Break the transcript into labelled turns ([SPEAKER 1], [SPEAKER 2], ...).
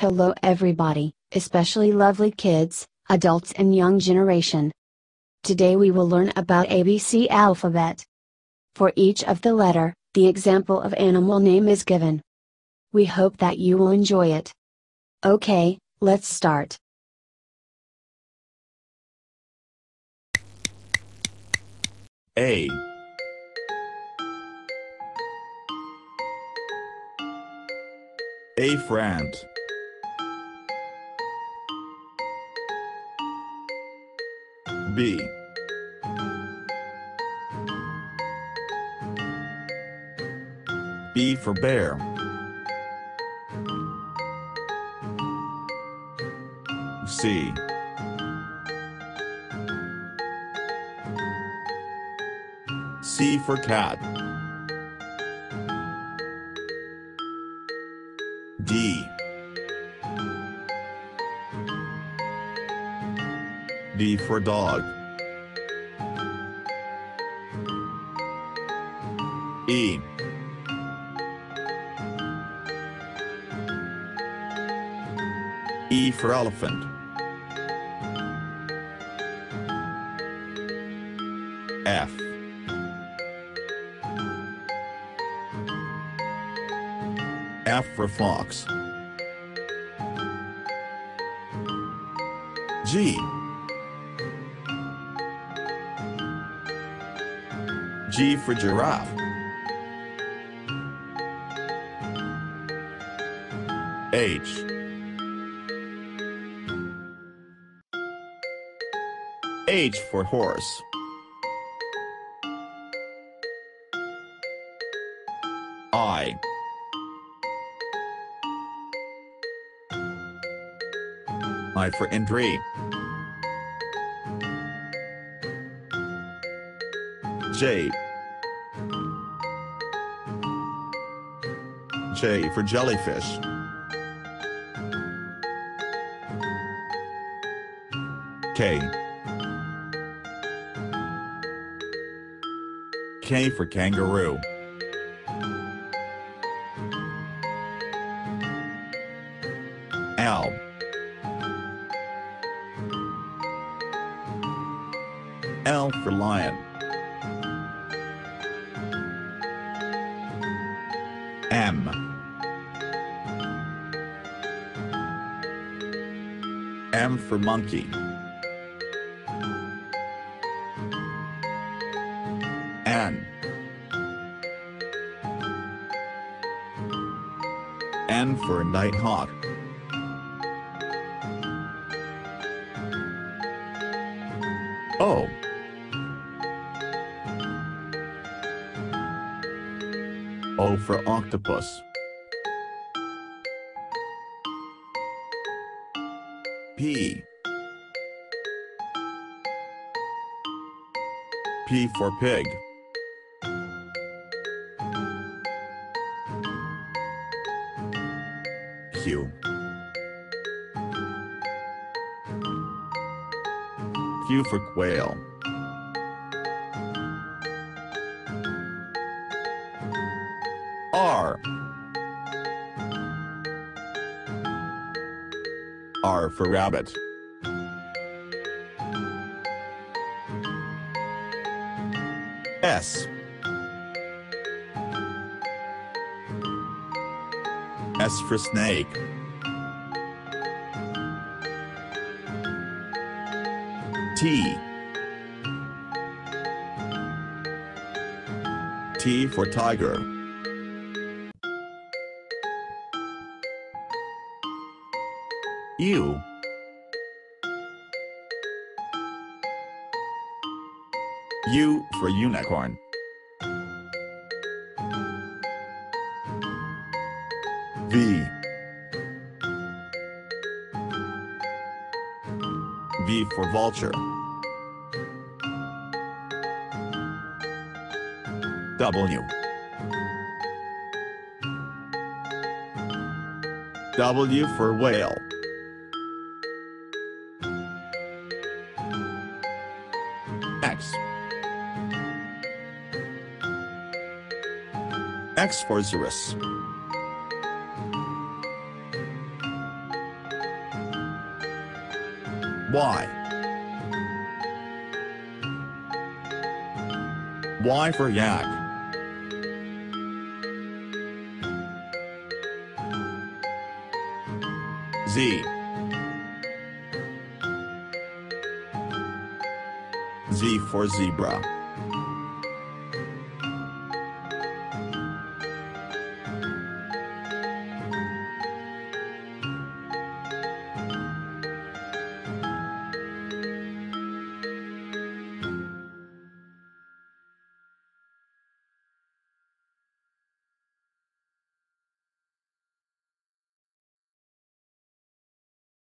[SPEAKER 1] Hello everybody, especially lovely kids, adults and young generation. Today we will learn about ABC alphabet. For each of the letter, the example of animal name is given. We hope that you will enjoy it. Okay, let's start.
[SPEAKER 2] A friend. B for bear. C for cat. D for dog. E for elephant. F for fox. G for giraffe. H for horse. I for entry. J for jellyfish. K for kangaroo. L for lion. M for monkey. N for nighthawk. O for octopus. P for pig. Q for quail. R for rabbit. S for snake. T for tiger. U for unicorn. V for vulture. W for whale. X for Xerus. Y. Y for yak. Z. Z for zebra.